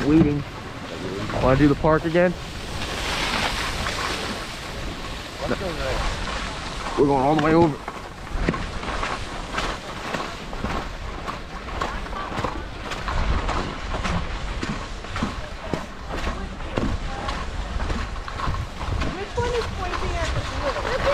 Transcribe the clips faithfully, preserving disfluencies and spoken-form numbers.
waiting. Want to do the park again? Let's go there. We're going all the way over. Which one is pointing at the blue?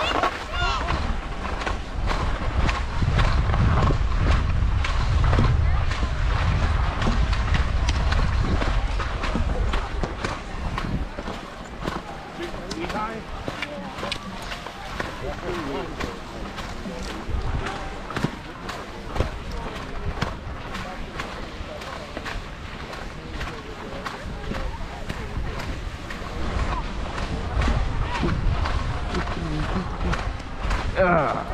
Ah.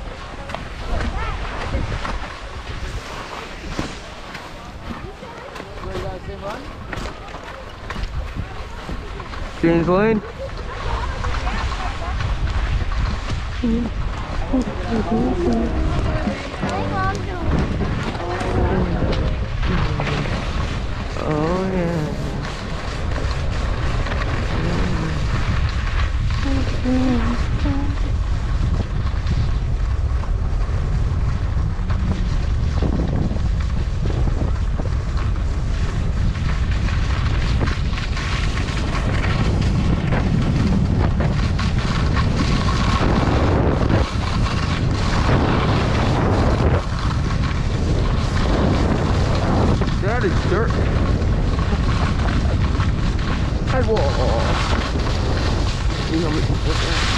James Lane. Oh yeah. That is dirt. Sidewall. You know, we can put that.